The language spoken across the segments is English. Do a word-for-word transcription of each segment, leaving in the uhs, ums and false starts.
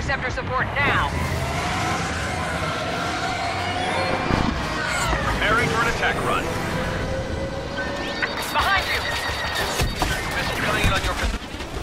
interceptor support now. Preparing for an attack run. Behind you! Missile coming in on your position.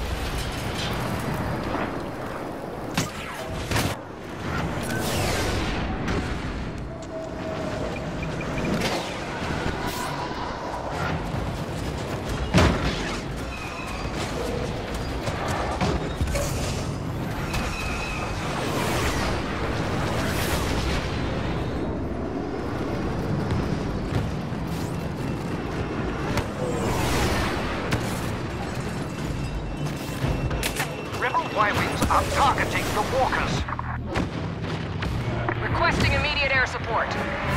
Y-Wings are targeting the walkers. Requesting immediate air support.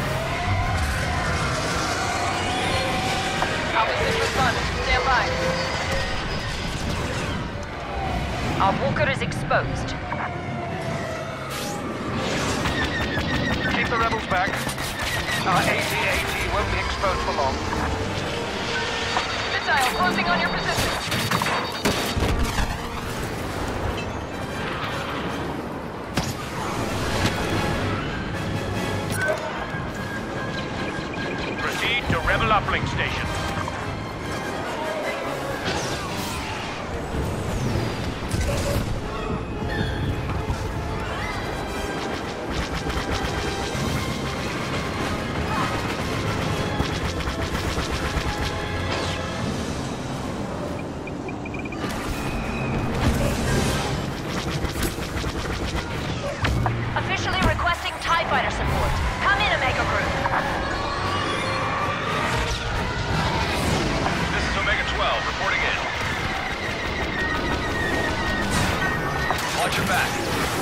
Opposite responders, stand by. Our walker is exposed. Keep the rebels back. Our A T A T won't be exposed for long. Missile closing on your position. Proceed to Rebel uplink station. Officially requesting TIE fighter support. Come in, Omega Group. This is Omega twelve, reporting in. Watch your back.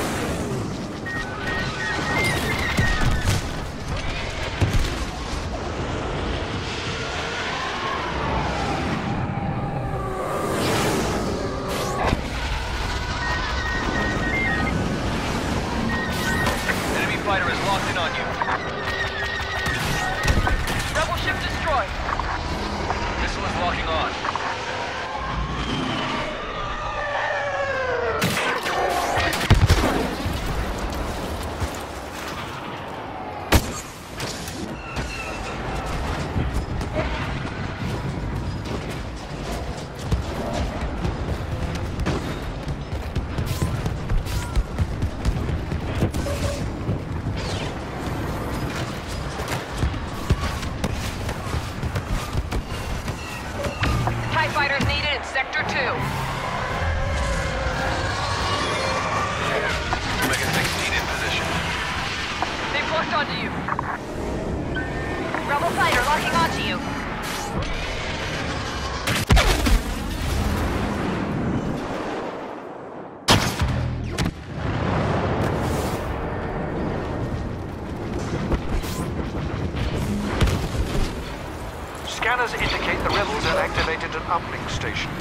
Enemy fighter is locked in on you. Rebel ship destroyed. Missile is locking on. TIE fighters needed in Sector two. Omega sixteen in position. They've locked onto you. Rebel fighter locking onto you. Scanners indicate the rebels have activated an uplink station.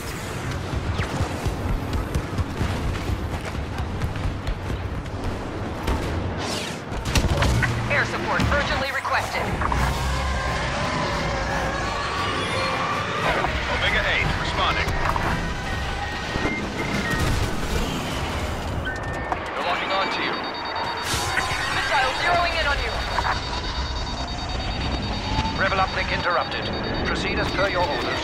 Air support urgently requested. Omega eight, responding. They're locking on to you. Missile zeroing in on you. Rebel uplink interrupted. Proceed as per your orders.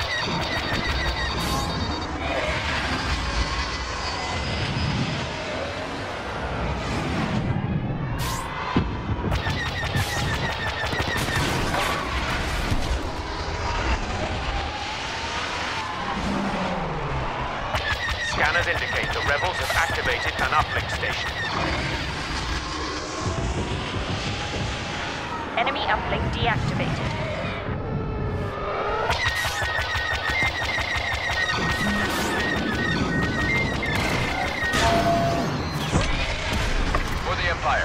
Scanners indicate the rebels have activated an uplink station. Enemy uplink deactivated. For the Empire.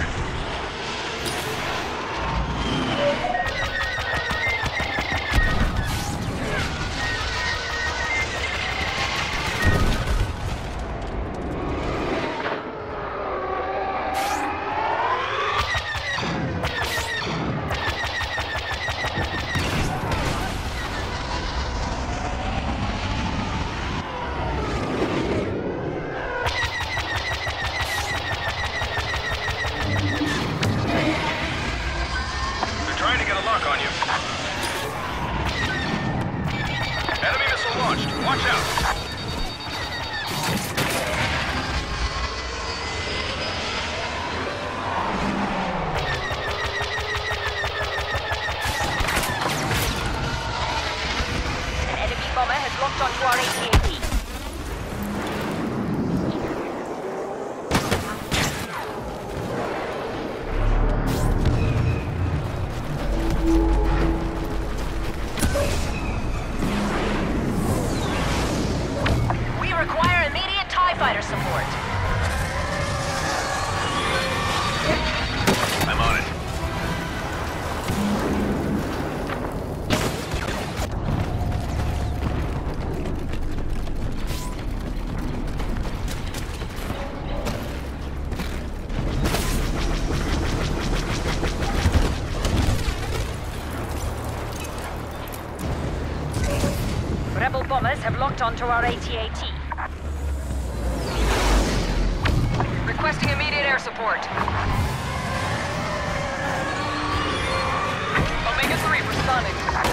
locked onto our A T A T. Requesting immediate air support. Omega three responding.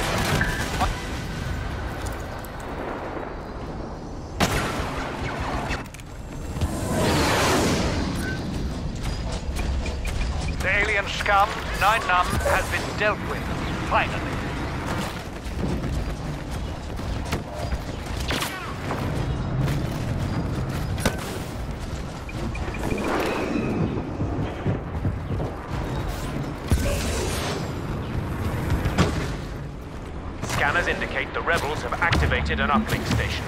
The alien scum, Nine Num, has been dealt with, finally. Scanners indicate the rebels have activated an uplink station.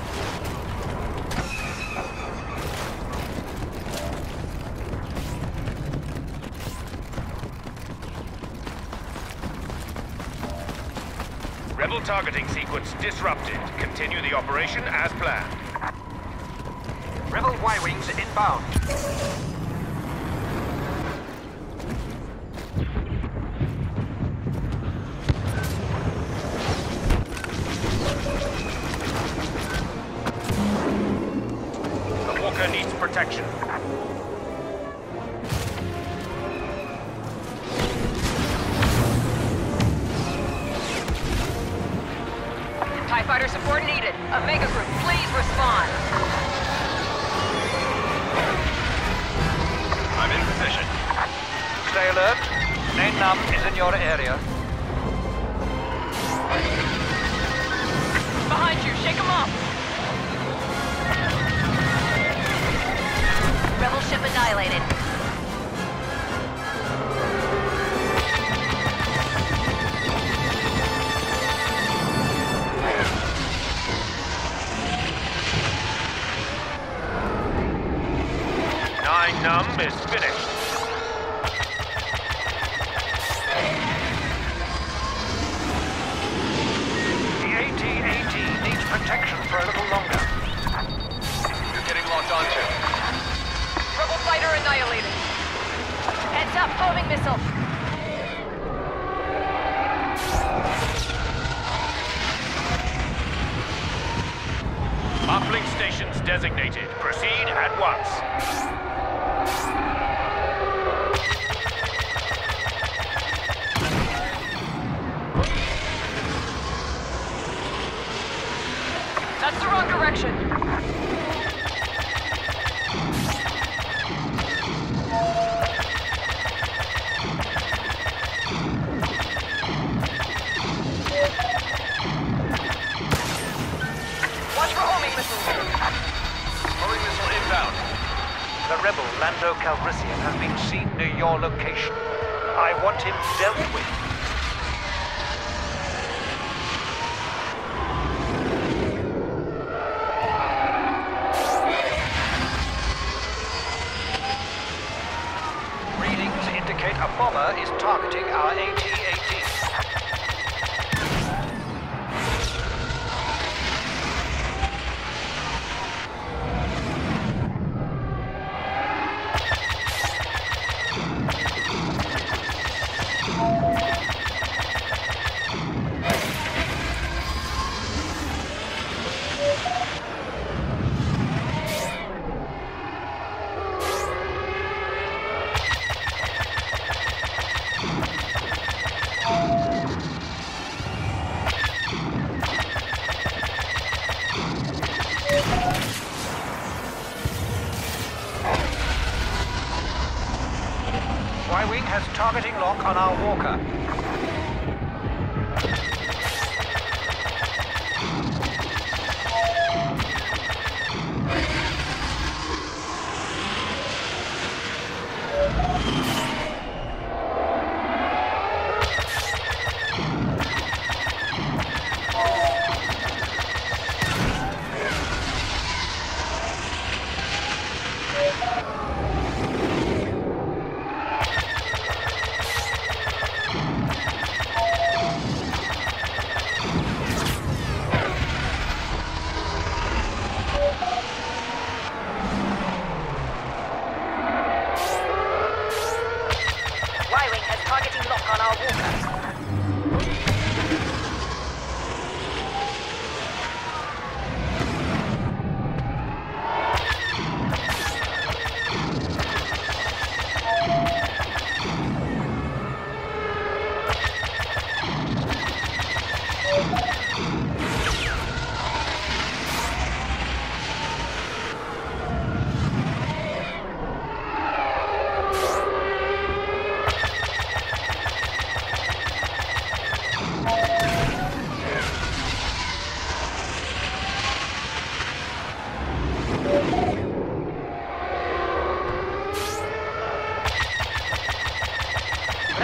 Rebel targeting sequence disrupted. Continue the operation as planned. Rebel Y-Wings inbound. The Walker needs protection. TIE fighter support needed. Omega Group, please respond. I'm in position. Stay alert. Nine Num is in your area. Behind you, shake them off. Rebel ship annihilated. Nine Num is finished. The A T A T needs protection for a little longer. You're getting locked onto. Rebel fighter annihilated. Heads up, homing missile. Uplink stations designated. Proceed at once. That's the wrong direction. Watch for homing missiles. Homing missile inbound. The rebel Lando Calrissian has been seen near your location. I want him dealt with. Readings indicate a bomber is targeting our A T A T. Y-Wing has targeting lock on our Walker.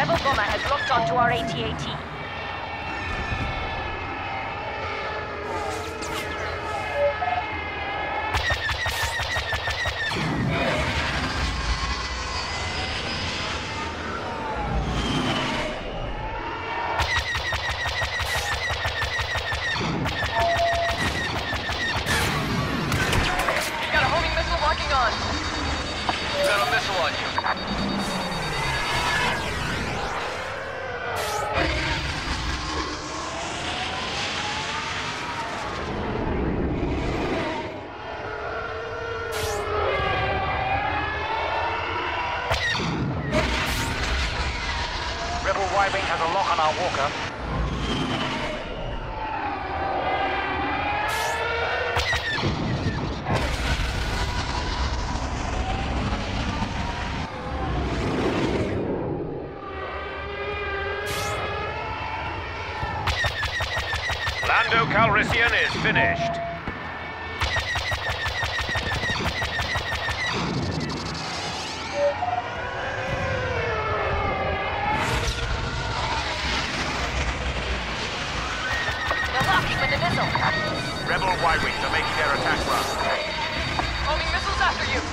Rebel bomber has locked onto our A T A T. Got a homing missile locking on. Got a missile on you. Rebel Y-Wing has a lock on our walker. Lando Calrissian is finished. They're locking with the missile. Rebel Y-Wings are making their attack run. Homing missiles after you.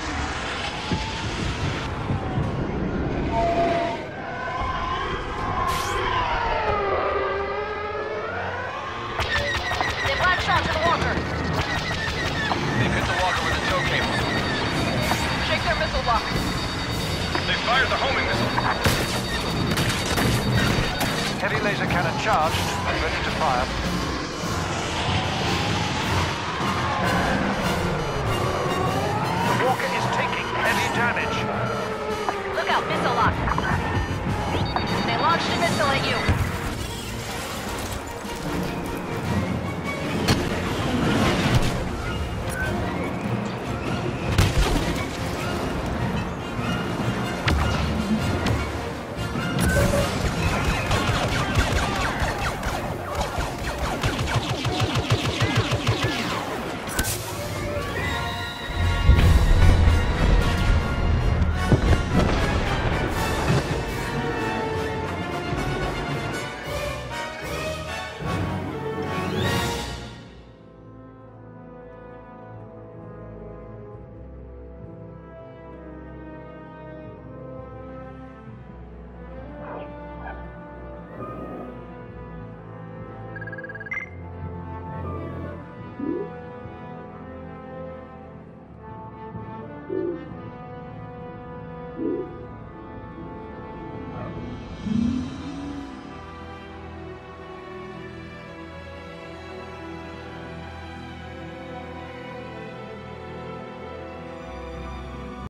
They've latched onto the walker. They've hit the walker with a tow cable. Shake their missile lock. They fired the homing missile. Heavy laser cannon charged and ready to fire.